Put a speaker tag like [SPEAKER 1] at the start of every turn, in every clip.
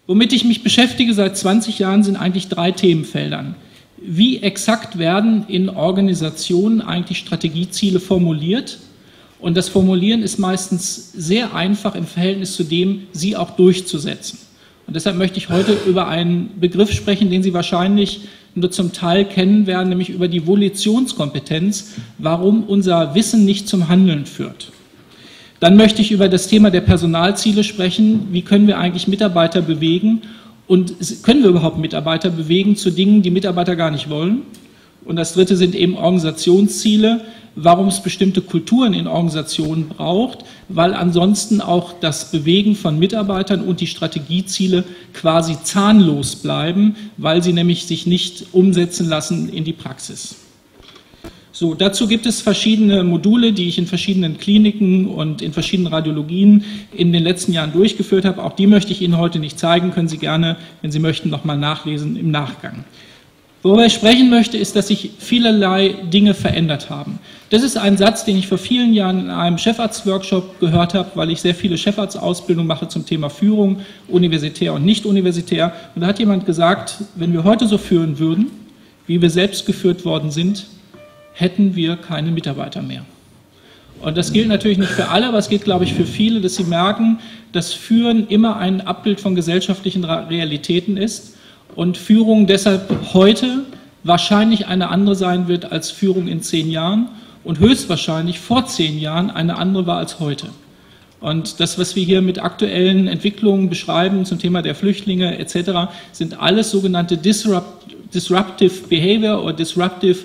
[SPEAKER 1] Womit ich mich beschäftige seit 20 Jahren sind eigentlich 3 Themenfeldern. Wie exakt werden in Organisationen eigentlich Strategieziele formuliert? Und das Formulieren ist meistens sehr einfach im Verhältnis zu dem, sie auch durchzusetzen. Und deshalb möchte ich heute über einen Begriff sprechen, den Sie wahrscheinlich nur zum Teil kennen werden, nämlich über die Volitionskompetenz, warum unser Wissen nicht zum Handeln führt. Dann möchte ich über das Thema der Personalziele sprechen. Wie können wir eigentlich Mitarbeiter bewegen? Und können wir überhaupt Mitarbeiter bewegen zu Dingen, die Mitarbeiter gar nicht wollen? Und das dritte sind eben Organisationsziele, warum es bestimmte Kulturen in Organisationen braucht, weil ansonsten auch das Bewegen von Mitarbeitern und die Strategieziele quasi zahnlos bleiben, weil sie nämlich sich nicht umsetzen lassen in die Praxis. So, dazu gibt es verschiedene Module, die ich in verschiedenen Kliniken und in verschiedenen Radiologien in den letzten Jahren durchgeführt habe. Auch die möchte ich Ihnen heute nicht zeigen, können Sie gerne, wenn Sie möchten, nochmal nachlesen im Nachgang. Worüber ich sprechen möchte, ist, dass sich vielerlei Dinge verändert haben. Das ist ein Satz, den ich vor vielen Jahren in einem Chefarztworkshop gehört habe, weil ich sehr viele Chefarztausbildungen mache zum Thema Führung, universitär und nicht universitär. Und da hat jemand gesagt, wenn wir heute so führen würden, wie wir selbst geführt worden sind, hätten wir keine Mitarbeiter mehr. Und das gilt natürlich nicht für alle, aber es gilt, glaube ich, für viele, dass sie merken, dass Führen immer ein Abbild von gesellschaftlichen Realitäten ist und Führung deshalb heute wahrscheinlich eine andere sein wird als Führung in 10 Jahren und höchstwahrscheinlich vor 10 Jahren eine andere war als heute. Und das, was wir hier mit aktuellen Entwicklungen beschreiben zum Thema der Flüchtlinge etc., sind alles sogenannte Disruptive Behavior oder Disruptive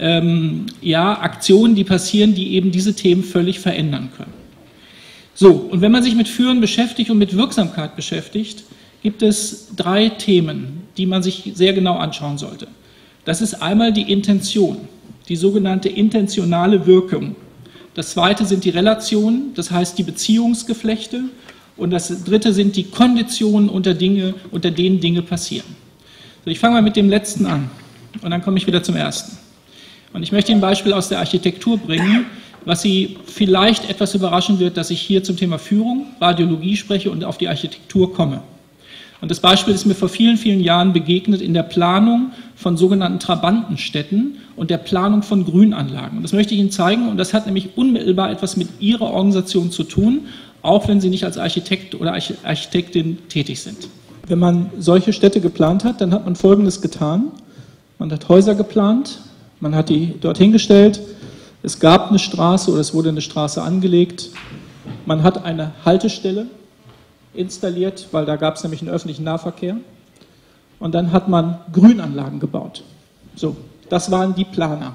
[SPEAKER 1] Aktionen, die passieren, die eben diese Themen völlig verändern können. So, und wenn man sich mit Führen beschäftigt und mit Wirksamkeit beschäftigt, gibt es 3 Themen, die man sich sehr genau anschauen sollte. Das ist einmal die Intention, die sogenannte intentionale Wirkung. Das zweite sind die Relationen, das heißt die Beziehungsgeflechte. Und das dritte sind die Konditionen, unter denen Dinge passieren. So, ich fange mal mit dem letzten an und dann komme ich wieder zum ersten. Und ich möchte Ihnen ein Beispiel aus der Architektur bringen, was Sie vielleicht etwas überraschen wird, dass ich hier zum Thema Führung, Radiologie spreche und auf die Architektur komme. Und das Beispiel ist mir vor vielen, vielen Jahren begegnet in der Planung von sogenannten Trabantenstädten und der Planung von Grünanlagen. Und das möchte ich Ihnen zeigen und das hat nämlich unmittelbar etwas mit Ihrer Organisation zu tun, auch wenn Sie nicht als Architekt oder Architektin tätig sind. Wenn man solche Städte geplant hat, dann hat man Folgendes getan. Man hat Häuser geplant, man hat die dorthin gestellt, es gab eine Straße oder es wurde eine Straße angelegt, man hat eine Haltestelle installiert, weil da gab es nämlich einen öffentlichen Nahverkehr. Und dann hat man Grünanlagen gebaut. So, das waren die Planer.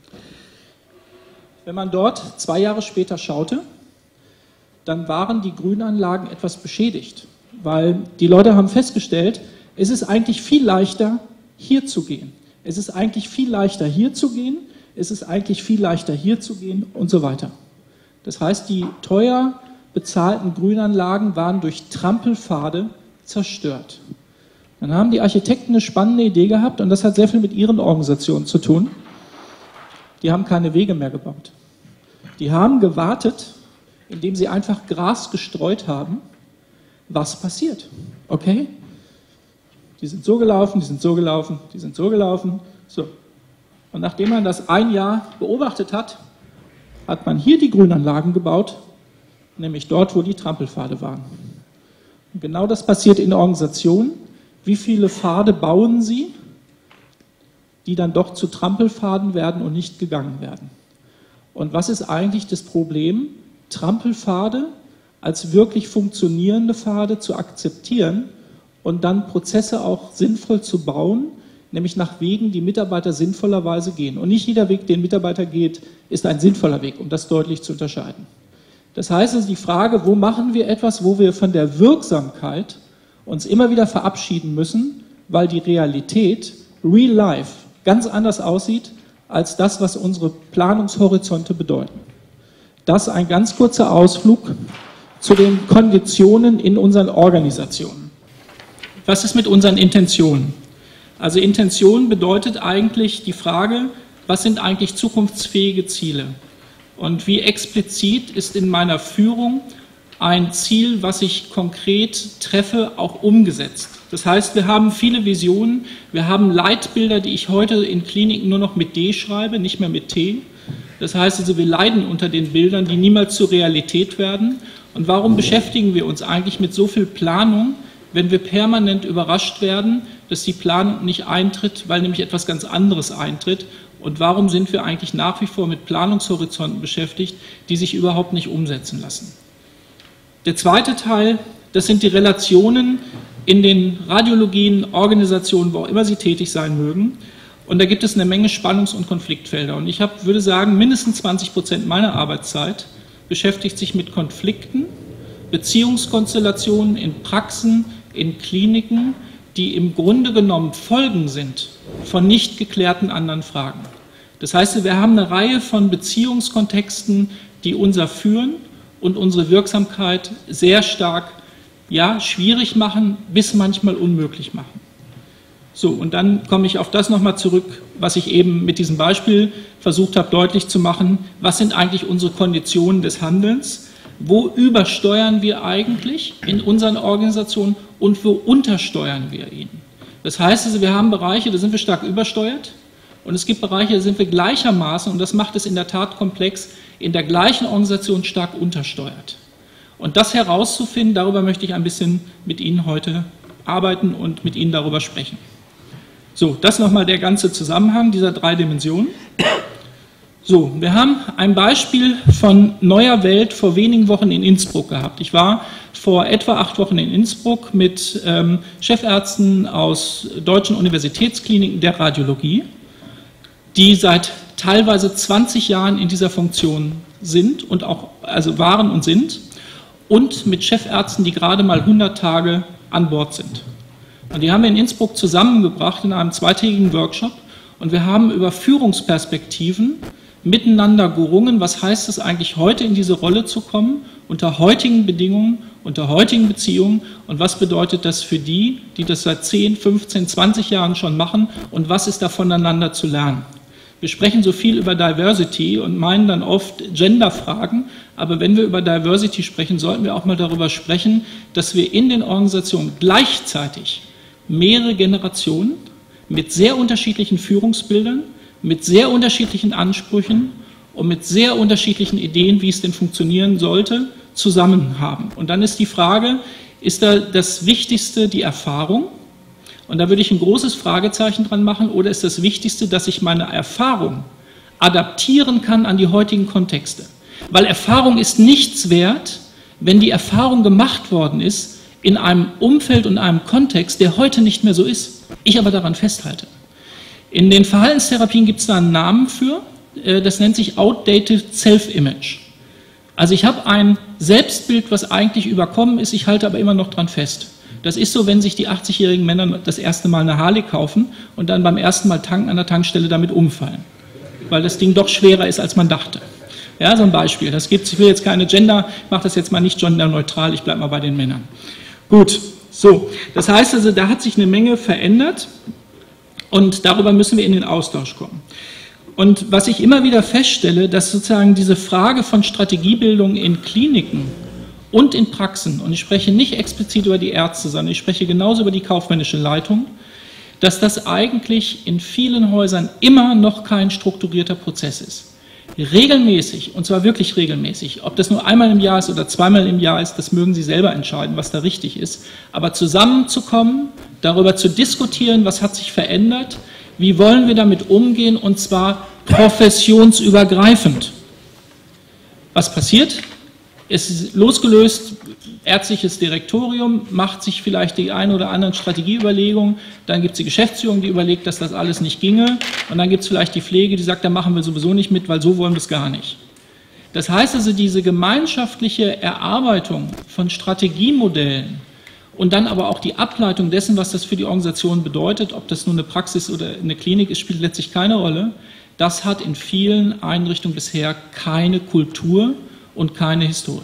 [SPEAKER 1] Wenn man dort 2 Jahre später schaute, dann waren die Grünanlagen etwas beschädigt, weil die Leute haben festgestellt, es ist eigentlich viel leichter, hier zu gehen. Es ist eigentlich viel leichter, hier zu gehen. Es ist eigentlich viel leichter, hier zu gehen und so weiter. Das heißt, die teuer bezahlten Grünanlagen waren durch Trampelpfade zerstört. Dann haben die Architekten eine spannende Idee gehabt und das hat sehr viel mit ihren Organisationen zu tun. Die haben keine Wege mehr gebaut. Die haben gewartet, indem sie einfach Gras gestreut haben, was passiert. Okay? Die sind so gelaufen, die sind so gelaufen, die sind so gelaufen. So. Und nachdem man das 1 Jahr beobachtet hat, hat man hier die Grünanlagen gebaut, nämlich dort, wo die Trampelpfade waren. Und genau das passiert in Organisationen. Wie viele Pfade bauen Sie, die dann doch zu Trampelpfaden werden und nicht gegangen werden? Und was ist eigentlich das Problem, Trampelpfade als wirklich funktionierende Pfade zu akzeptieren und dann Prozesse auch sinnvoll zu bauen, nämlich nach Wegen, die Mitarbeiter sinnvollerweise gehen. Und nicht jeder Weg, den Mitarbeiter geht, ist ein sinnvoller Weg, um das deutlich zu unterscheiden. Das heißt, es ist die Frage, wo machen wir etwas, wo wir von der Wirksamkeit uns immer wieder verabschieden müssen, weil die Realität, Real Life, ganz anders aussieht als das, was unsere Planungshorizonte bedeuten. Das ist ein ganz kurzer Ausflug zu den Konditionen in unseren Organisationen. Was ist mit unseren Intentionen? Also Intention bedeutet eigentlich die Frage, was sind eigentlich zukunftsfähige Ziele? Und wie explizit ist in meiner Führung ein Ziel, was ich konkret treffe, auch umgesetzt. Das heißt, wir haben viele Visionen, wir haben Leitbilder, die ich heute in Kliniken nur noch mit D schreibe, nicht mehr mit T. Das heißt also, wir leiden unter den Bildern, die niemals zur Realität werden. Und warum beschäftigen wir uns eigentlich mit so viel Planung, wenn wir permanent überrascht werden, dass die Planung nicht eintritt, weil nämlich etwas ganz anderes eintritt? Und warum sind wir eigentlich nach wie vor mit Planungshorizonten beschäftigt, die sich überhaupt nicht umsetzen lassen? Der zweite Teil, das sind die Relationen in den Radiologien, Organisationen, wo auch immer sie tätig sein mögen. Und da gibt es eine Menge Spannungs- und Konfliktfelder. Und ich würde sagen, mindestens 20% meiner Arbeitszeit beschäftigt sich mit Konflikten, Beziehungskonstellationen in Praxen, in Kliniken, die im Grunde genommen Folgen sind von nicht geklärten anderen Fragen. Das heißt, wir haben eine Reihe von Beziehungskontexten, die unser Führen und unsere Wirksamkeit sehr stark, ja, schwierig machen, bis manchmal unmöglich machen. So, und dann komme ich auf das nochmal zurück, was ich eben mit diesem Beispiel versucht habe deutlich zu machen. Was sind eigentlich unsere Konditionen des Handelns? Wo übersteuern wir eigentlich in unseren Organisationen und wo untersteuern wir ihn? Das heißt also, wir haben Bereiche, da sind wir stark übersteuert und es gibt Bereiche, da sind wir gleichermaßen, und das macht es in der Tat komplex, in der gleichen Organisation stark untersteuert. Und das herauszufinden, darüber möchte ich ein bisschen mit Ihnen heute arbeiten und mit Ihnen darüber sprechen. So, das nochmal der ganze Zusammenhang dieser 3 Dimensionen. So, wir haben ein Beispiel von Neuer Welt vor wenigen Wochen in Innsbruck gehabt. Ich war vor etwa 8 Wochen in Innsbruck mit Chefärzten aus deutschen Universitätskliniken der Radiologie, die seit teilweise 20 Jahren in dieser Funktion sind und auch, also waren und sind, und mit Chefärzten, die gerade mal 100 Tage an Bord sind. Und die haben wir in Innsbruck zusammengebracht in einem 2-tägigen Workshop und wir haben über Führungsperspektiven miteinander gerungen, was heißt es eigentlich heute in diese Rolle zu kommen, unter heutigen Bedingungen, unter heutigen Beziehungen und was bedeutet das für die, die das seit 10, 15, 20 Jahren schon machen und was ist da voneinander zu lernen. Wir sprechen so viel über Diversity und meinen dann oft Genderfragen, aber wenn wir über Diversity sprechen, sollten wir auch mal darüber sprechen, dass wir in den Organisationen gleichzeitig mehrere Generationen mit sehr unterschiedlichen Führungsbildern, mit sehr unterschiedlichen Ansprüchen und mit sehr unterschiedlichen Ideen, wie es denn funktionieren sollte, zusammen haben. Und dann ist die Frage, ist da das Wichtigste die Erfahrung? Und da würde ich ein großes Fragezeichen dran machen, oder ist das Wichtigste, dass ich meine Erfahrung adaptieren kann an die heutigen Kontexte? Weil Erfahrung ist nichts wert, wenn die Erfahrung gemacht worden ist in einem Umfeld und einem Kontext, der heute nicht mehr so ist. Ich aber daran festhalte. In den Verhaltenstherapien gibt es da einen Namen für, das nennt sich Outdated Self-Image. Also ich habe ein Selbstbild, was eigentlich überkommen ist, ich halte aber immer noch dran fest. Das ist so, wenn sich die 80-jährigen Männer das erste Mal eine Harley kaufen und dann beim ersten Mal tanken an der Tankstelle damit umfallen, weil das Ding doch schwerer ist, als man dachte. Ja, so ein Beispiel. Das gibt's, ich will jetzt keine Gender, ich mache das jetzt mal nicht genderneutral, ich bleibe mal bei den Männern. Gut, so, das heißt also, da hat sich eine Menge verändert und darüber müssen wir in den Austausch kommen. Und was ich immer wieder feststelle, dass sozusagen diese Frage von Strategiebildung in Kliniken und in Praxen, und ich spreche nicht explizit über die Ärzte, sondern ich spreche genauso über die kaufmännische Leitung, dass das eigentlich in vielen Häusern immer noch kein strukturierter Prozess ist. Regelmäßig, und zwar wirklich regelmäßig, ob das nur einmal im Jahr ist oder zweimal im Jahr ist, das mögen Sie selber entscheiden, was da richtig ist, aber zusammenzukommen, darüber zu diskutieren, was hat sich verändert, wie wollen wir damit umgehen, und zwar professionsübergreifend. Was passiert? Es ist losgelöst, ärztliches Direktorium macht sich vielleicht die ein oder anderen Strategieüberlegungen, dann gibt es die Geschäftsführung, die überlegt, dass das alles nicht ginge, und dann gibt es vielleicht die Pflege, die sagt, da machen wir sowieso nicht mit, weil so wollen wir es gar nicht. Das heißt also, diese gemeinschaftliche Erarbeitung von Strategiemodellen und dann aber auch die Ableitung dessen, was das für die Organisation bedeutet, ob das nur eine Praxis oder eine Klinik ist, spielt letztlich keine Rolle. Das hat in vielen Einrichtungen bisher keine Kultur und keine Historie.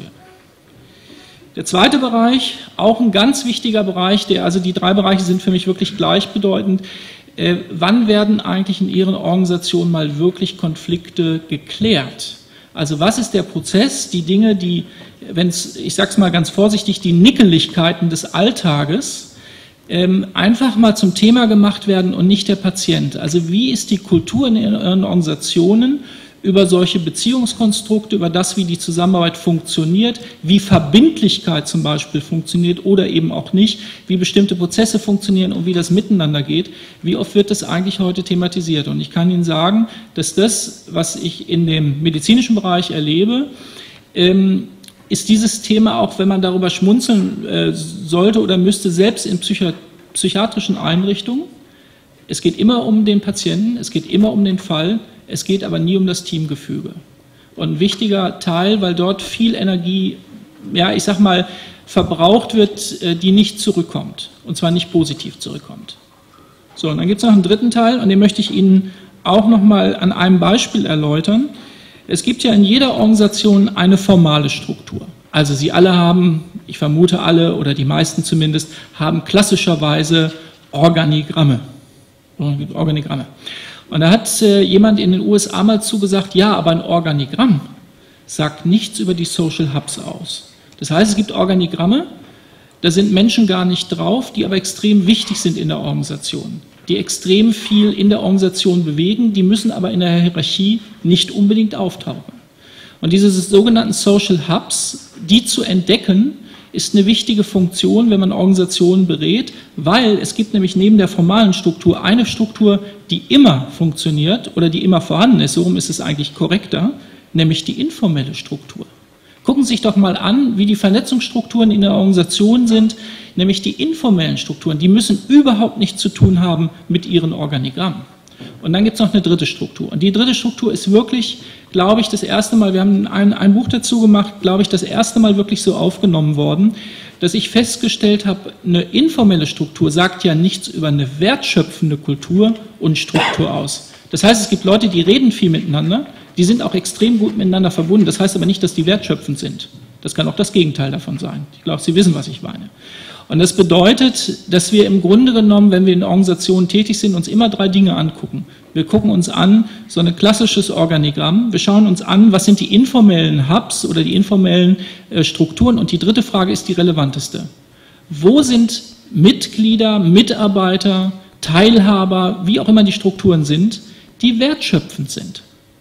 [SPEAKER 1] Der zweite Bereich, auch ein ganz wichtiger Bereich, also die 3 Bereiche sind für mich wirklich gleichbedeutend. Wann werden eigentlich in Ihren Organisationen mal wirklich Konflikte geklärt? Also was ist der Prozess, die Dinge, die, ich sage es mal ganz vorsichtig, die Nickeligkeiten des Alltages einfach mal zum Thema gemacht werden und nicht der Patient. Also wie ist die Kultur in Ihren Organisationen über solche Beziehungskonstrukte, über das, wie die Zusammenarbeit funktioniert, wie Verbindlichkeit zum Beispiel funktioniert oder eben auch nicht, wie bestimmte Prozesse funktionieren und wie das miteinander geht, wie oft wird das eigentlich heute thematisiert? Und ich kann Ihnen sagen, dass das, was ich in dem medizinischen Bereich erlebe, ist dieses Thema, auch wenn man darüber schmunzeln sollte oder müsste, selbst in psychiatrischen Einrichtungen, es geht immer um den Patienten, es geht immer um den Fall, es geht aber nie um das Teamgefüge. Und ein wichtiger Teil, weil dort viel Energie, ja, ich sag mal, verbraucht wird, die nicht zurückkommt. Und zwar nicht positiv zurückkommt. So, und dann gibt es noch einen dritten Teil, und den möchte ich Ihnen auch nochmal an einem Beispiel erläutern. Es gibt ja in jeder Organisation eine formale Struktur. Also Sie alle haben, ich vermute alle, oder die meisten zumindest, haben klassischerweise Organigramme. Und da hat jemand in den USA mal zugesagt, ja, aber ein Organigramm sagt nichts über die Social Hubs aus. Das heißt, es gibt Organigramme, da sind Menschen gar nicht drauf, die aber extrem wichtig sind in der Organisation, die extrem viel in der Organisation bewegen, die müssen aber in der Hierarchie nicht unbedingt auftauchen. Und diese sogenannten Social Hubs, die zu entdecken, ist eine wichtige Funktion, wenn man Organisationen berät, weil es gibt nämlich neben der formalen Struktur eine Struktur, die immer funktioniert oder die immer vorhanden ist, so rum ist es eigentlich korrekter, nämlich die informelle Struktur. Gucken Sie sich doch mal an, wie die Vernetzungsstrukturen in der Organisation sind, nämlich die informellen Strukturen, die müssen überhaupt nichts zu tun haben mit Ihren Organigrammen. Und dann gibt es noch eine dritte Struktur. Und die dritte Struktur ist wirklich, glaube ich, das erste Mal, wir haben ein Buch dazu gemacht, glaube ich, das erste Mal wirklich so aufgenommen worden, dass ich festgestellt habe, eine informelle Struktur sagt ja nichts über eine wertschöpfende Kultur und Struktur aus. Das heißt, es gibt Leute, die reden viel miteinander, die sind auch extrem gut miteinander verbunden. Das heißt aber nicht, dass die wertschöpfend sind. Das kann auch das Gegenteil davon sein. Ich glaube, Sie wissen, was ich meine. Und das bedeutet, dass wir im Grunde genommen, wenn wir in Organisationen tätig sind, uns immer drei Dinge angucken. Wir gucken uns an, so ein klassisches Organigramm. Wir schauen uns an, was sind die informellen Hubs oder die informellen Strukturen. Und die dritte Frage ist die relevanteste. Wo sind Mitglieder, Mitarbeiter, Teilhaber, wie auch immer die Strukturen sind, die wertschöpfend sind?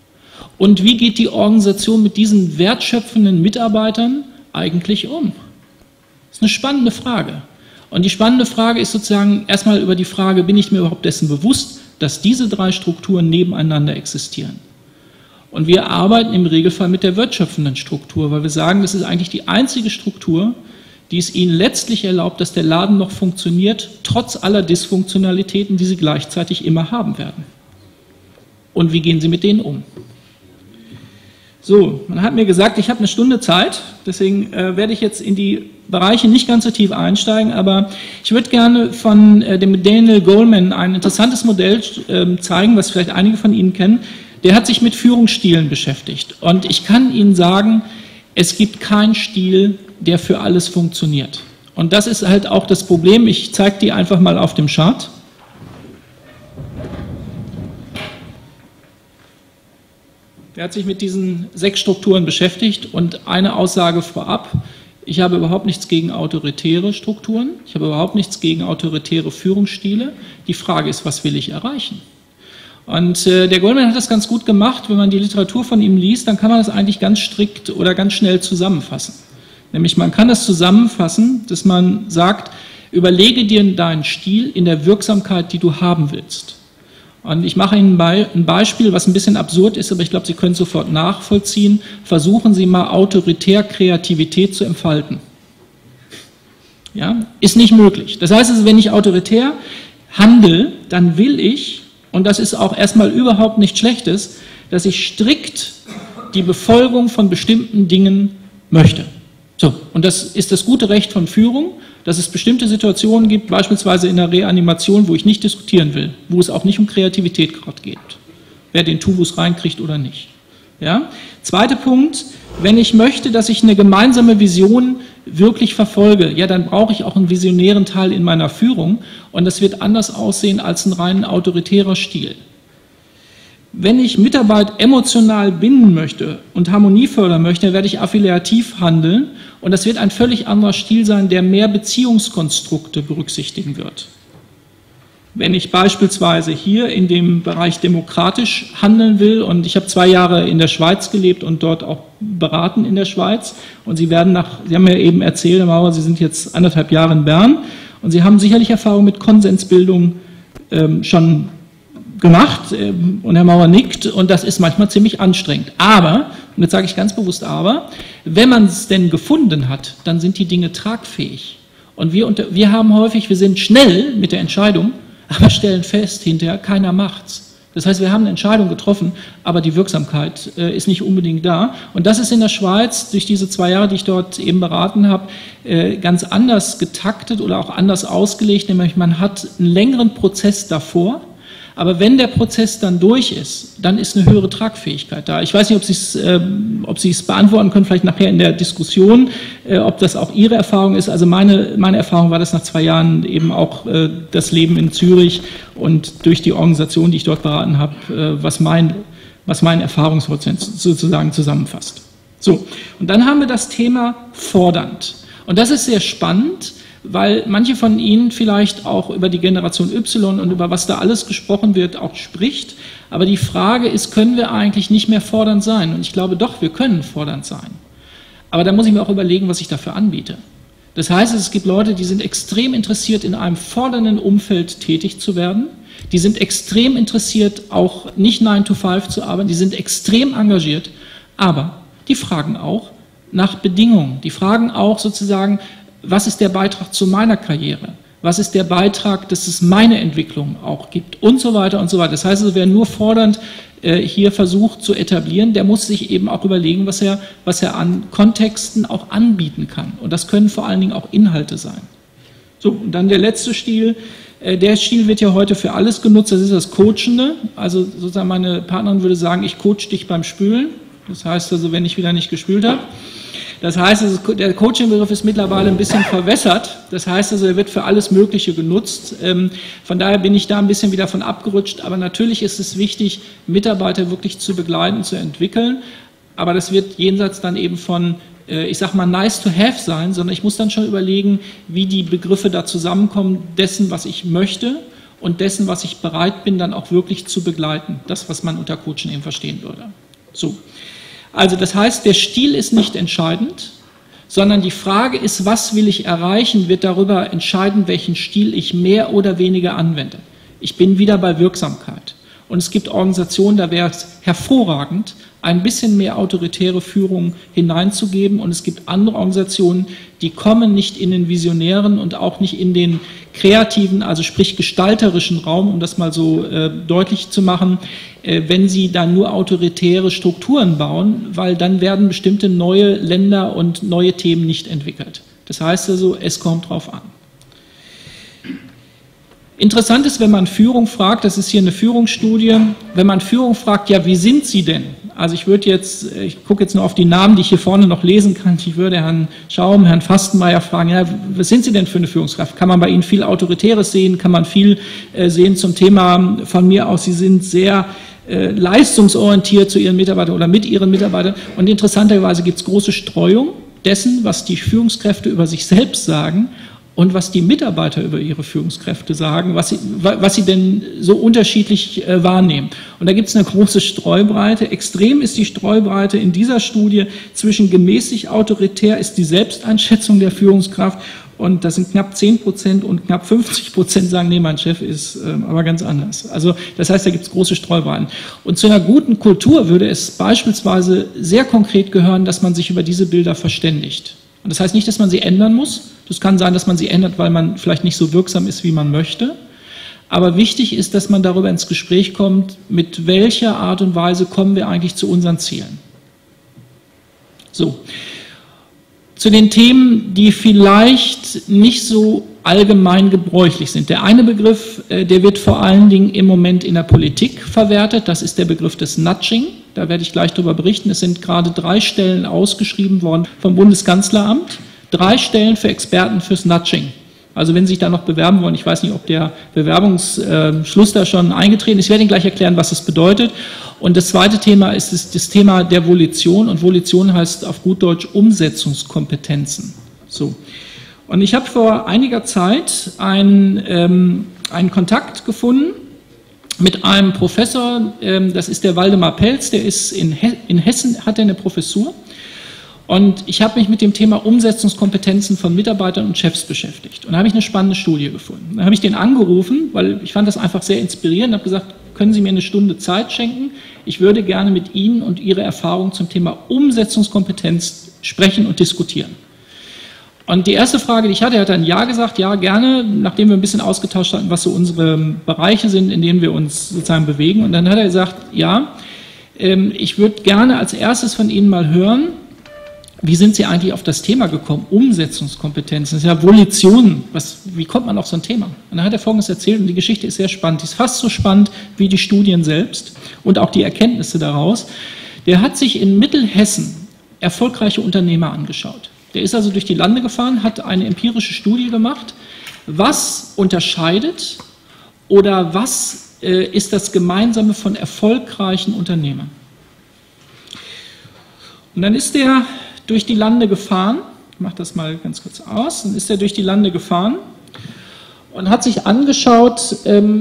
[SPEAKER 1] Und wie geht die Organisation mit diesen wertschöpfenden Mitarbeitern eigentlich um? Das ist eine spannende Frage. Und die spannende Frage ist sozusagen erstmal über die Frage, bin ich mir überhaupt dessen bewusst, dass diese drei Strukturen nebeneinander existieren? Und wir arbeiten im Regelfall mit der wertschöpfenden Struktur, weil wir sagen, das ist eigentlich die einzige Struktur, die es Ihnen letztlich erlaubt, dass der Laden noch funktioniert, trotz aller Dysfunktionalitäten, die Sie gleichzeitig immer haben werden. Und wie gehen Sie mit denen um? So, man hat mir gesagt, ich habe eine Stunde Zeit, deswegen werde ich jetzt in die Bereiche nicht ganz so tief einsteigen, aber ich würde gerne von dem Daniel Goleman ein interessantes Modell zeigen, was vielleicht einige von Ihnen kennen. Der hat sich mit Führungsstilen beschäftigt und ich kann Ihnen sagen, es gibt keinen Stil, der für alles funktioniert. Und das ist halt auch das Problem. Ich zeige die einfach mal auf dem Chart. Der hat sich mit diesen 6 Strukturen beschäftigt und eine Aussage vorab: Ich habe überhaupt nichts gegen autoritäre Strukturen, ich habe überhaupt nichts gegen autoritäre Führungsstile. Die Frage ist, was will ich erreichen? Und der Goleman hat das ganz gut gemacht. Wenn man die Literatur von ihm liest, dann kann man das eigentlich ganz strikt oder ganz schnell zusammenfassen. Nämlich man kann das zusammenfassen, dass man sagt, überlege dir deinen Stil in der Wirksamkeit, die du haben willst. Und ich mache Ihnen ein Beispiel, was ein bisschen absurd ist, aber ich glaube, Sie können es sofort nachvollziehen. Versuchen Sie mal autoritär Kreativität zu entfalten. Ja, ist nicht möglich. Das heißt, wenn ich autoritär handle, dann will ich, und das ist auch erstmal überhaupt nichts Schlechtes, dass ich strikt die Befolgung von bestimmten Dingen möchte. So, und das ist das gute Recht von Führung, dass es bestimmte Situationen gibt, beispielsweise in der Reanimation, wo ich nicht diskutieren will, wo es auch nicht um Kreativität gerade geht, wer den Tubus reinkriegt oder nicht. Ja? Zweiter Punkt, wenn ich möchte, dass ich eine gemeinsame Vision wirklich verfolge, ja, dann brauche ich auch einen visionären Teil in meiner Führung und das wird anders aussehen als ein rein autoritärer Stil. Wenn ich Mitarbeit emotional binden möchte und Harmonie fördern möchte, dann werde ich affiliativ handeln und das wird ein völlig anderer Stil sein, der mehr Beziehungskonstrukte berücksichtigen wird. Wenn ich beispielsweise hier in dem Bereich demokratisch handeln will, und ich habe 2 Jahre in der Schweiz gelebt und dort auch beraten in der Schweiz, und Sie haben ja eben erzählt, Herr Maurer, Sie sind jetzt 1,5 Jahre in Bern und Sie haben sicherlich Erfahrung mit Konsensbildung schon gemacht, und Herr Maurer nickt, und das ist manchmal ziemlich anstrengend. Aber, und jetzt sage ich ganz bewusst aber, wenn man es denn gefunden hat, dann sind die Dinge tragfähig. Und wir haben häufig, wir sind schnell mit der Entscheidung, aber stellen fest, hinterher, keiner macht's. Das heißt, wir haben eine Entscheidung getroffen, aber die Wirksamkeit ist nicht unbedingt da. Und das ist in der Schweiz durch diese 2 Jahre, die ich dort eben beraten habe, ganz anders getaktet oder auch anders ausgelegt. Nämlich man hat einen längeren Prozess davor, aber wenn der Prozess dann durch ist, dann ist eine höhere Tragfähigkeit da. Ich weiß nicht, ob Sie es beantworten können, vielleicht nachher in der Diskussion, ob das auch Ihre Erfahrung ist. Also meine Erfahrung war das nach 2 Jahren eben auch das Leben in Zürich und durch die Organisation, die ich dort beraten habe, was mein Erfahrungshorizont sozusagen zusammenfasst. So, und dann haben wir das Thema fordernd. Und das ist sehr spannend, weil manche von Ihnen vielleicht auch über die Generation Y und über was da alles gesprochen wird, auch spricht. Aber die Frage ist, können wir eigentlich nicht mehr fordernd sein? Und ich glaube doch, wir können fordernd sein. Aber da muss ich mir auch überlegen, was ich dafür anbiete. Das heißt, es gibt Leute, die sind extrem interessiert, in einem fordernden Umfeld tätig zu werden. Die sind extrem interessiert, auch nicht 9 to 5 zu arbeiten. Die sind extrem engagiert. Aber die fragen auch nach Bedingungen. Die fragen auch sozusagen, was ist der Beitrag zu meiner Karriere? Was ist der Beitrag, dass es meine Entwicklung auch gibt? Und so weiter und so weiter. Das heißt also, wer nur fordernd hier versucht zu etablieren, der muss sich eben auch überlegen, was er an Kontexten auch anbieten kann. Und das können vor allen Dingen auch Inhalte sein. So, und dann der letzte Stil. Der Stil wird ja heute für alles genutzt. Das ist das Coachende. Also sozusagen meine Partnerin würde sagen, ich coach dich beim Spülen. Das heißt also, wenn ich wieder nicht gespült habe. Das heißt, also, der Coaching-Begriff ist mittlerweile ein bisschen verwässert. Das heißt also, er wird für alles Mögliche genutzt. Von daher bin ich da ein bisschen wieder von abgerutscht. Aber natürlich ist es wichtig, Mitarbeiter wirklich zu begleiten, zu entwickeln. Aber das wird jenseits dann eben von, ich sag mal, nice to have sein, sondern ich muss dann schon überlegen, wie die Begriffe da zusammenkommen, dessen, was ich möchte und dessen, was ich bereit bin, dann auch wirklich zu begleiten. Das, was man unter Coaching eben verstehen würde. So. Also das heißt, der Stil ist nicht entscheidend, sondern die Frage ist, was will ich erreichen, wird darüber entscheiden, welchen Stil ich mehr oder weniger anwende. Ich bin wieder bei Wirksamkeit. Und es gibt Organisationen, da wäre es hervorragend, ein bisschen mehr autoritäre Führung hineinzugeben. Und es gibt andere Organisationen, die kommen nicht in den visionären und auch nicht in den kreativen, also sprich gestalterischen Raum, um das mal so deutlich zu machen, wenn sie dann nur autoritäre Strukturen bauen, weil dann werden bestimmte neue Länder und neue Themen nicht entwickelt. Das heißt also, es kommt drauf an. Interessant ist, wenn man Führung fragt, das ist hier eine Führungsstudie, wenn man Führung fragt, ja, wie sind Sie denn? Also ich gucke jetzt nur auf die Namen, die ich hier vorne noch lesen kann. Ich würde Herrn Schaum, Herrn Fastenmeier fragen, ja, was sind Sie denn für eine Führungskraft? Kann man bei Ihnen viel Autoritäres sehen? Kann man viel sehen zum Thema von mir aus? Sie sind sehr leistungsorientiert zu Ihren Mitarbeitern oder mit Ihren Mitarbeitern. Und interessanterweise gibt es große Streuung dessen, was die Führungskräfte über sich selbst sagen und was die Mitarbeiter über ihre Führungskräfte sagen, was sie denn so unterschiedlich wahrnehmen. Und da gibt es eine große Streubreite. Extrem ist die Streubreite in dieser Studie zwischen gemäßigt autoritär ist die Selbsteinschätzung der Führungskraft und das sind knapp 10% und knapp 50% sagen, nee, mein Chef ist aber ganz anders. Also das heißt, da gibt es große Streubreiten. Und zu einer guten Kultur würde es beispielsweise sehr konkret gehören, dass man sich über diese Bilder verständigt. Und das heißt nicht, dass man sie ändern muss. Das kann sein, dass man sie ändert, weil man vielleicht nicht so wirksam ist, wie man möchte. Aber wichtig ist, dass man darüber ins Gespräch kommt, mit welcher Art und Weise kommen wir eigentlich zu unseren Zielen. So. Zu den Themen, die vielleicht nicht so allgemein gebräuchlich sind. Der eine Begriff, der wird vor allen Dingen im Moment in der Politik verwertet. Das ist der Begriff des Nudging. Da werde ich gleich darüber berichten. Es sind gerade 3 Stellen ausgeschrieben worden vom Bundeskanzleramt. 3 Stellen für Experten fürs Nudging. Also wenn Sie sich da noch bewerben wollen, ich weiß nicht, ob der Bewerbungsschluss da schon eingetreten ist, ich werde Ihnen gleich erklären, was das bedeutet. Und das zweite Thema ist das Thema der Volition, und Volition heißt auf gut Deutsch Umsetzungskompetenzen. So. Und ich habe vor einiger Zeit einen Kontakt gefunden mit einem Professor, das ist der Waldemar Pelz, der ist in Hessen, hat er eine Professur. Und ich habe mich mit dem Thema Umsetzungskompetenzen von Mitarbeitern und Chefs beschäftigt. Und da habe ich eine spannende Studie gefunden. Dann habe ich den angerufen, weil ich fand das einfach sehr inspirierend, und habe gesagt, können Sie mir eine Stunde Zeit schenken? Ich würde gerne mit Ihnen und Ihre Erfahrungen zum Thema Umsetzungskompetenz sprechen und diskutieren. Und die erste Frage, die ich hatte, er hat dann Ja gesagt, ja gerne, nachdem wir ein bisschen ausgetauscht hatten, was so unsere Bereiche sind, in denen wir uns sozusagen bewegen. Und dann hat er gesagt, ja, ich würde gerne als erstes von Ihnen mal hören, wie sind Sie eigentlich auf das Thema gekommen? Umsetzungskompetenzen, das ist ja Volition. Wie kommt man auf so ein Thema? Und dann hat er Folgendes erzählt, und die Geschichte ist sehr spannend. Die ist fast so spannend wie die Studien selbst und auch die Erkenntnisse daraus. Der hat sich in Mittelhessen erfolgreiche Unternehmer angeschaut. Der ist also durch die Lande gefahren, hat eine empirische Studie gemacht, was unterscheidet oder was ist das Gemeinsame von erfolgreichen Unternehmern. Und dann ist der durch die Lande gefahren, ich mache das mal ganz kurz aus, dann ist er durch die Lande gefahren und hat sich angeschaut,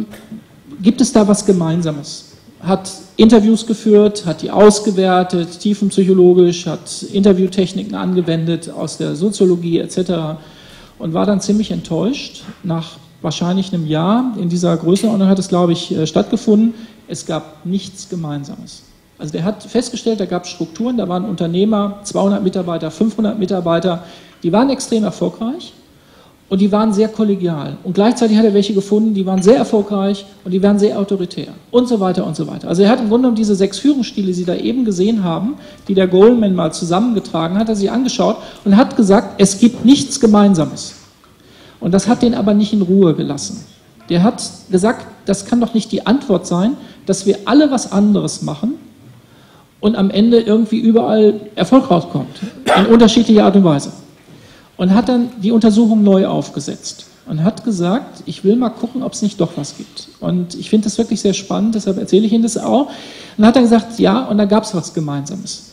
[SPEAKER 1] gibt es da was Gemeinsames? Hat Interviews geführt, hat die ausgewertet, tiefenpsychologisch, hat Interviewtechniken angewendet aus der Soziologie etc. und war dann ziemlich enttäuscht. Nach wahrscheinlich einem Jahr, in dieser Größenordnung hat es, glaube ich, stattgefunden, es gab nichts Gemeinsames. Also der hat festgestellt, da gab es Strukturen, da waren Unternehmer, 200 Mitarbeiter, 500 Mitarbeiter, die waren extrem erfolgreich und die waren sehr kollegial. Und gleichzeitig hat er welche gefunden, die waren sehr erfolgreich und die waren sehr autoritär und so weiter und so weiter. Also er hat im Grunde genommen diese 6 Führungsstile, die Sie da eben gesehen haben, die der Goleman mal zusammengetragen hat, er sich angeschaut und hat gesagt, es gibt nichts Gemeinsames. Und das hat den aber nicht in Ruhe gelassen. Der hat gesagt, das kann doch nicht die Antwort sein, dass wir alle was anderes machen und am Ende irgendwie überall Erfolg rauskommt, in unterschiedlicher Art und Weise. Und hat dann die Untersuchung neu aufgesetzt und hat gesagt, ich will mal gucken, ob es nicht doch was gibt. Und ich finde das wirklich sehr spannend, deshalb erzähle ich Ihnen das auch. Und dann hat er gesagt, ja, und da gab es was Gemeinsames.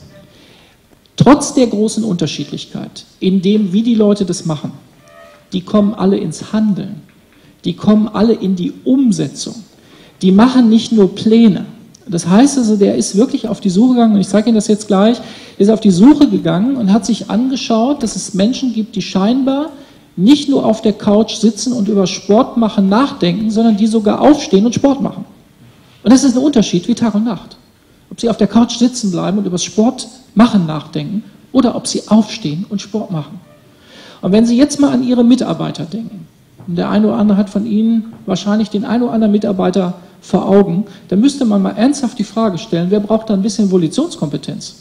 [SPEAKER 1] Trotz der großen Unterschiedlichkeit, in dem, wie die Leute das machen, die kommen alle ins Handeln, die kommen alle in die Umsetzung, die machen nicht nur Pläne. Das heißt also, der ist wirklich auf die Suche gegangen, und ich zeige Ihnen das jetzt gleich, ist auf die Suche gegangen und hat sich angeschaut, dass es Menschen gibt, die scheinbar nicht nur auf der Couch sitzen und über Sport machen nachdenken, sondern die sogar aufstehen und Sport machen. Und das ist ein Unterschied wie Tag und Nacht. Ob sie auf der Couch sitzen bleiben und über Sport machen nachdenken oder ob sie aufstehen und Sport machen. Und wenn Sie jetzt mal an Ihre Mitarbeiter denken, und der eine oder andere hat von Ihnen wahrscheinlich den einen oder anderen Mitarbeiter vor Augen, dann müsste man mal ernsthaft die Frage stellen, wer braucht da ein bisschen Volitionskompetenz?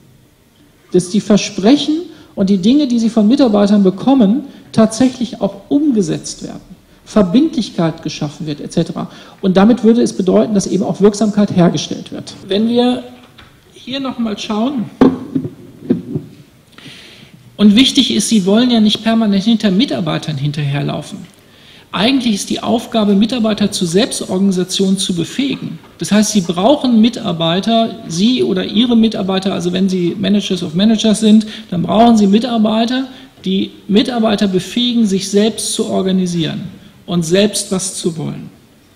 [SPEAKER 1] Dass die Versprechen und die Dinge, die sie von Mitarbeitern bekommen, tatsächlich auch umgesetzt werden, Verbindlichkeit geschaffen wird, etc. Und damit würde es bedeuten, dass eben auch Wirksamkeit hergestellt wird. Wenn wir hier nochmal schauen, und wichtig ist, Sie wollen ja nicht permanent hinter Mitarbeitern hinterherlaufen. Eigentlich ist die Aufgabe, Mitarbeiter zur Selbstorganisation zu befähigen. Das heißt, Sie brauchen Mitarbeiter, Sie oder Ihre Mitarbeiter, also wenn Sie Managers of Managers sind, dann brauchen Sie Mitarbeiter, die Mitarbeiter befähigen, sich selbst zu organisieren und selbst was zu wollen.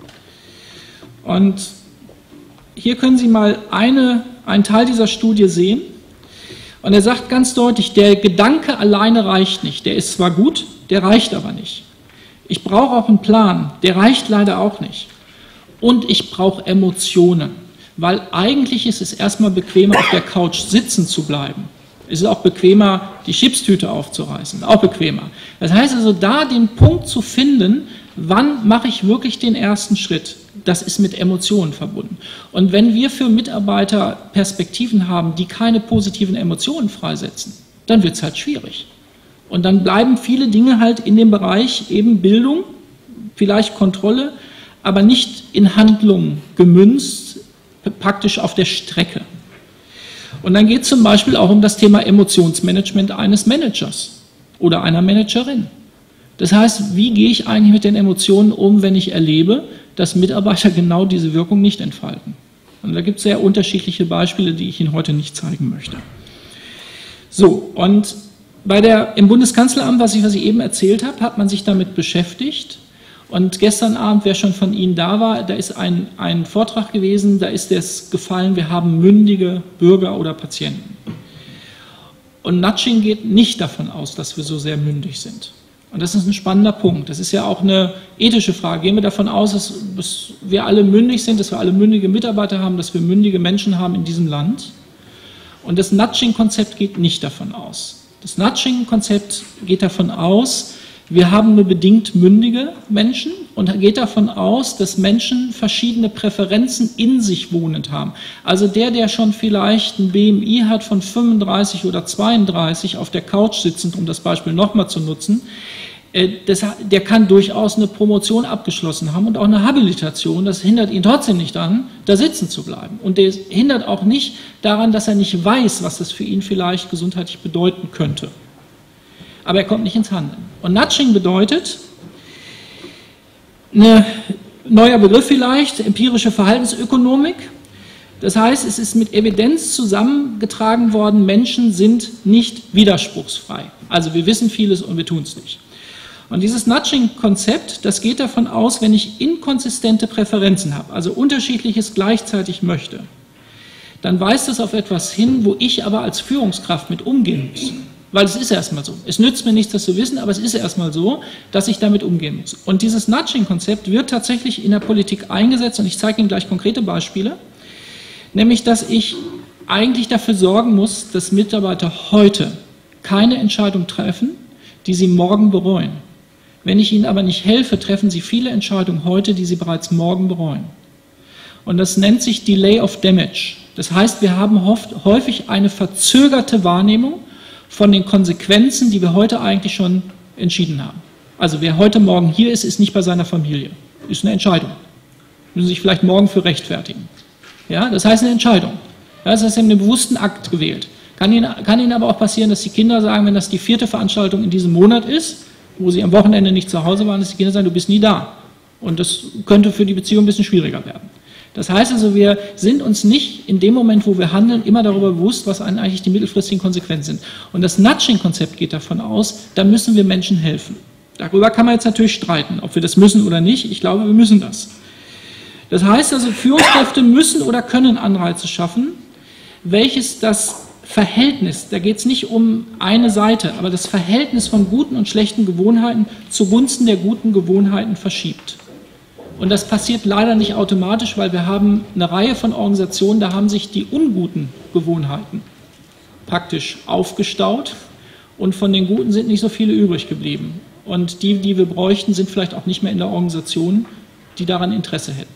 [SPEAKER 1] Und hier können Sie mal einen Teil dieser Studie sehen. Und er sagt ganz deutlich, der Gedanke alleine reicht nicht. Der ist zwar gut, der reicht aber nicht. Ich brauche auch einen Plan, der reicht leider auch nicht. Und ich brauche Emotionen, weil eigentlich ist es erstmal bequemer, auf der Couch sitzen zu bleiben. Es ist auch bequemer, die Chipstüte aufzureißen, auch bequemer. Das heißt also, da den Punkt zu finden, wann mache ich wirklich den ersten Schritt, das ist mit Emotionen verbunden. Und wenn wir für Mitarbeiter Perspektiven haben, die keine positiven Emotionen freisetzen, dann wird es halt schwierig. Und dann bleiben viele Dinge halt in dem Bereich eben Bildung, vielleicht Kontrolle, aber nicht in Handlungen gemünzt, praktisch auf der Strecke. Und dann geht es zum Beispiel auch um das Thema Emotionsmanagement eines Managers oder einer Managerin. Das heißt, wie gehe ich eigentlich mit den Emotionen um, wenn ich erlebe, dass Mitarbeiter genau diese Wirkung nicht entfalten? Und da gibt es sehr unterschiedliche Beispiele, die ich Ihnen heute nicht zeigen möchte. So, und im Bundeskanzleramt, was ich eben erzählt habe, hat man sich damit beschäftigt. Und gestern Abend, wer schon von Ihnen da war, da ist ein Vortrag gewesen, da ist es gefallen, wir haben mündige Bürger oder Patienten. Und Nudging geht nicht davon aus, dass wir so sehr mündig sind. Und das ist ein spannender Punkt. Das ist ja auch eine ethische Frage. Gehen wir davon aus, dass wir alle mündig sind, dass wir alle mündige Mitarbeiter haben, dass wir mündige Menschen haben in diesem Land? Und das Nudging-Konzept geht nicht davon aus. Das Nudging-Konzept geht davon aus, wir haben nur bedingt mündige Menschen und geht davon aus, dass Menschen verschiedene Präferenzen in sich wohnend haben. Also der schon vielleicht ein BMI hat von 35 oder 32 auf der Couch sitzend, um das Beispiel nochmal zu nutzen, der kann durchaus eine Promotion abgeschlossen haben und auch eine Habilitation. Das hindert ihn trotzdem nicht daran, da sitzen zu bleiben. Und der hindert auch nicht daran, dass er nicht weiß, was das für ihn vielleicht gesundheitlich bedeuten könnte. Aber er kommt nicht ins Handeln. Und Nudging bedeutet, ein neuer Begriff vielleicht, empirische Verhaltensökonomik. Das heißt, es ist mit Evidenz zusammengetragen worden, Menschen sind nicht widerspruchsfrei. Also wir wissen vieles und wir tun es nicht. Und dieses Nudging-Konzept, das geht davon aus, wenn ich inkonsistente Präferenzen habe, also Unterschiedliches gleichzeitig möchte, dann weist das auf etwas hin, wo ich aber als Führungskraft mit umgehen muss. Weil es ist erstmal so. Es nützt mir nichts, das zu wissen, aber es ist erstmal so, dass ich damit umgehen muss. Und dieses Nudging-Konzept wird tatsächlich in der Politik eingesetzt und ich zeige Ihnen gleich konkrete Beispiele, nämlich, dass ich eigentlich dafür sorgen muss, dass Mitarbeiter heute keine Entscheidung treffen, die sie morgen bereuen. Wenn ich ihnen aber nicht helfe, treffen sie viele Entscheidungen heute, die sie bereits morgen bereuen. Und das nennt sich Delay of Damage. Das heißt, wir haben häufig eine verzögerte Wahrnehmung von den Konsequenzen, die wir heute eigentlich schon entschieden haben. Also wer heute Morgen hier ist, ist nicht bei seiner Familie. Ist eine Entscheidung. Müssen sich vielleicht morgen für rechtfertigen. Ja, das heißt eine Entscheidung. Das heißt, Sie haben einen bewussten Akt gewählt. Kann Ihnen aber auch passieren, dass die Kinder sagen, wenn das die 4. Veranstaltung in diesem Monat ist, wo sie am Wochenende nicht zu Hause waren, dass die Kinder sagen, du bist nie da. Und das könnte für die Beziehung ein bisschen schwieriger werden. Das heißt also, wir sind uns nicht in dem Moment, wo wir handeln, immer darüber bewusst, was eigentlich die mittelfristigen Konsequenzen sind. Und das Nudging-Konzept geht davon aus, da müssen wir Menschen helfen. Darüber kann man jetzt natürlich streiten, ob wir das müssen oder nicht. Ich glaube, wir müssen das. Das heißt also, Führungskräfte müssen oder können Anreize schaffen, welches das Verhältnis, da geht es nicht um eine Seite, aber das Verhältnis von guten und schlechten Gewohnheiten zugunsten der guten Gewohnheiten verschiebt. Und das passiert leider nicht automatisch, weil wir haben eine Reihe von Organisationen, da haben sich die unguten Gewohnheiten praktisch aufgestaut und von den guten sind nicht so viele übrig geblieben. Und die wir bräuchten, sind vielleicht auch nicht mehr in der Organisation, die daran Interesse hätten.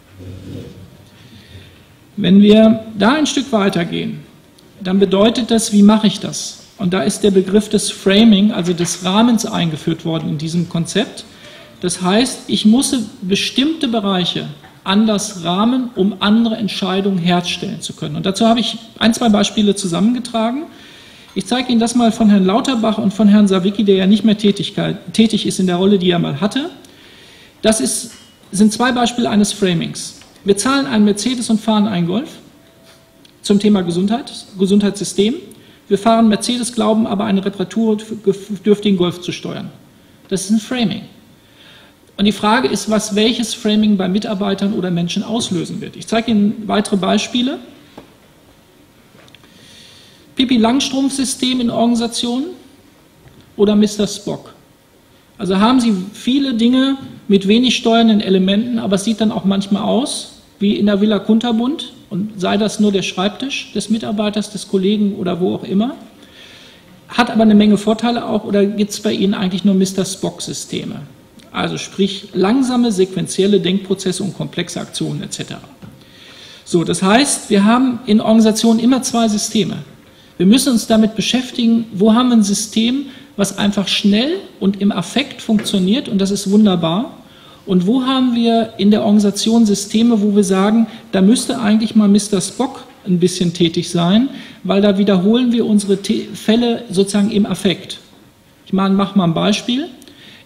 [SPEAKER 1] Wenn wir da ein Stück weitergehen, dann bedeutet das, wie mache ich das? Und da ist der Begriff des Framing, also des Rahmens eingeführt worden in diesem Konzept. Das heißt, ich muss bestimmte Bereiche anders rahmen, um andere Entscheidungen herstellen zu können. Und dazu habe ich 1, 2 Beispiele zusammengetragen. Ich zeige Ihnen das mal von Herrn Lauterbach und von Herrn Sawicki, der ja nicht mehr tätig ist in der Rolle, die er mal hatte. Das sind 2 Beispiele eines Framings. Wir zahlen einen Mercedes und fahren einen Golf zum Thema Gesundheitssystem. Wir fahren Mercedes, glauben aber einen reparaturgedürftigen Golf zu steuern. Das ist ein Framing. Und die Frage ist, was welches Framing bei Mitarbeitern oder Menschen auslösen wird. Ich zeige Ihnen weitere Beispiele. Pipi-Langstrumpf-System in Organisationen oder Mr. Spock. Also haben Sie viele Dinge mit wenig steuernden Elementen, aber es sieht dann auch manchmal aus wie in der Villa Kunterbund und sei das nur der Schreibtisch des Mitarbeiters, des Kollegen oder wo auch immer. Hat aber eine Menge Vorteile auch, oder gibt es bei Ihnen eigentlich nur Mr. Spock-Systeme? Also sprich langsame, sequentielle Denkprozesse und komplexe Aktionen etc. So, das heißt, wir haben in Organisationen immer 2 Systeme. Wir müssen uns damit beschäftigen, wo haben wir ein System, was einfach schnell und im Affekt funktioniert und das ist wunderbar. Und wo haben wir in der Organisation Systeme, wo wir sagen, da müsste eigentlich mal Mr. Spock ein bisschen tätig sein, weil da wiederholen wir unsere Fälle sozusagen im Affekt. Ich mache mal ein Beispiel.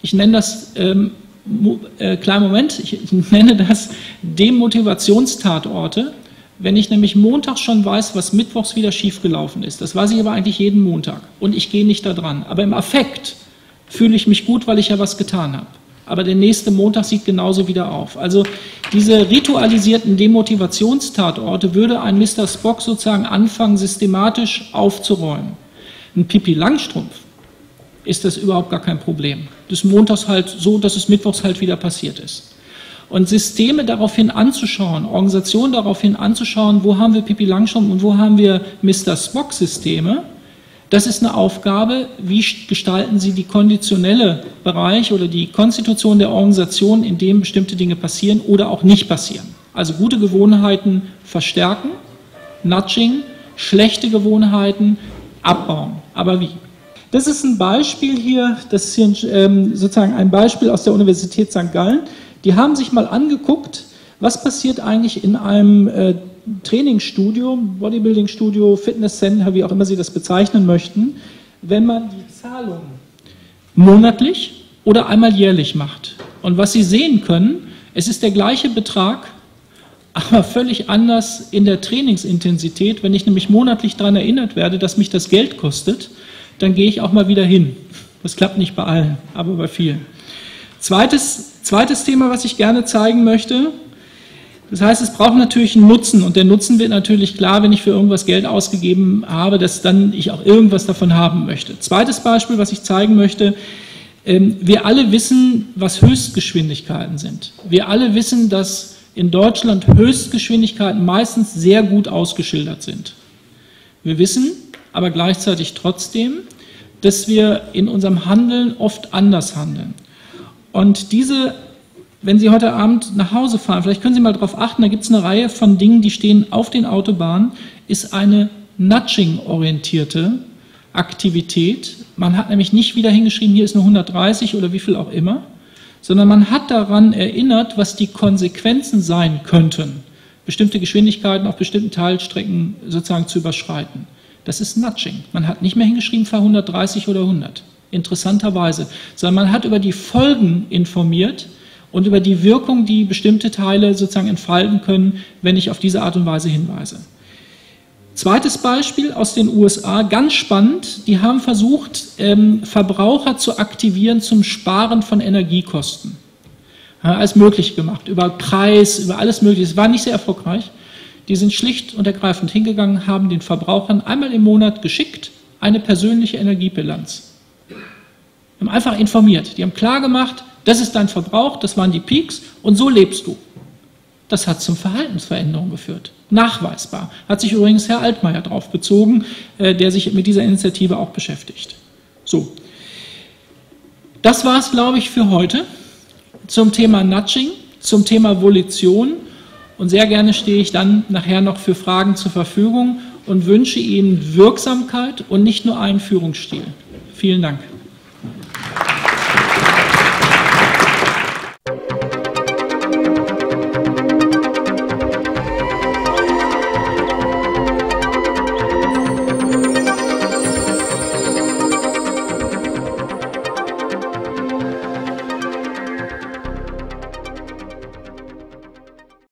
[SPEAKER 1] Ich nenne das, kleinen Moment, ich nenne das Demotivationstatorte. Wenn ich nämlich montags schon weiß, was mittwochs wieder schiefgelaufen ist, das weiß ich aber eigentlich jeden Montag und ich gehe nicht da dran. Aber im Affekt fühle ich mich gut, weil ich ja was getan habe. Aber der nächste Montag sieht genauso wieder auf. Also diese ritualisierten Demotivationstatorte würde ein Mr. Spock sozusagen anfangen, systematisch aufzuräumen. Ein Pippi Langstrumpf ist das überhaupt gar kein Problem. Das ist montags halt so, dass es mittwochs halt wieder passiert ist. Und Systeme daraufhin anzuschauen, Organisationen daraufhin anzuschauen, wo haben wir Pippi Langstrumpf und wo haben wir Mr. Spock-Systeme, das ist eine Aufgabe, wie gestalten Sie die konditionelle Bereich oder die Konstitution der Organisation, in dem bestimmte Dinge passieren oder auch nicht passieren. Also gute Gewohnheiten verstärken, Nudging, schlechte Gewohnheiten abbauen. Aber wie? Das ist ein Beispiel hier, das ist hier sozusagen ein Beispiel aus der Universität St. Gallen. Die haben sich mal angeguckt, was passiert eigentlich in einem Trainingsstudio, Bodybuilding-Studio, Fitnesscenter, wie auch immer Sie das bezeichnen möchten, wenn man die Zahlung monatlich oder einmal jährlich macht. Und was Sie sehen können, es ist der gleiche Betrag, aber völlig anders in der Trainingsintensität. Wenn ich nämlich monatlich daran erinnert werde, dass mich das Geld kostet, dann gehe ich auch mal wieder hin. Das klappt nicht bei allen, aber bei vielen. Zweites Thema, was ich gerne zeigen möchte. Das heißt, es braucht natürlich einen Nutzen und der Nutzen wird natürlich klar, wenn ich für irgendwas Geld ausgegeben habe, dass dann ich auch irgendwas davon haben möchte. Zweites Beispiel, was ich zeigen möchte, wir alle wissen, was Höchstgeschwindigkeiten sind. Wir alle wissen, dass in Deutschland Höchstgeschwindigkeiten meistens sehr gut ausgeschildert sind. Wir wissen aber gleichzeitig trotzdem, dass wir in unserem Handeln oft anders handeln. Und wenn Sie heute Abend nach Hause fahren, vielleicht können Sie mal darauf achten, da gibt es eine Reihe von Dingen, die stehen auf den Autobahnen, ist eine Nudging-orientierte Aktivität. Man hat nämlich nicht wieder hingeschrieben, hier ist eine 130 oder wie viel auch immer, sondern man hat daran erinnert, was die Konsequenzen sein könnten, bestimmte Geschwindigkeiten auf bestimmten Teilstrecken sozusagen zu überschreiten. Das ist Nudging. Man hat nicht mehr hingeschrieben, fahr 130 oder 100, interessanterweise, sondern man hat über die Folgen informiert und über die Wirkung, die bestimmte Teile sozusagen entfalten können, wenn ich auf diese Art und Weise hinweise. Zweites Beispiel aus den USA, ganz spannend, die haben versucht, Verbraucher zu aktivieren zum Sparen von Energiekosten. Ja, alles möglich gemacht, über Preis, über alles Mögliche. Es war nicht sehr erfolgreich. Die sind schlicht und ergreifend hingegangen, haben den Verbrauchern einmal im Monat geschickt eine persönliche Energiebilanz. Die haben einfach informiert, die haben klar gemacht, das ist dein Verbrauch, das waren die Peaks und so lebst du. Das hat zum Verhaltensveränderungen geführt. Nachweisbar. Hat sich übrigens Herr Altmaier darauf bezogen, der sich mit dieser Initiative auch beschäftigt. So. Das war es, glaube ich, für heute zum Thema Nudging, zum Thema Volition. Und sehr gerne stehe ich dann nachher noch für Fragen zur Verfügung und wünsche Ihnen Wirksamkeit und nicht nur einen Führungsstil. Vielen Dank.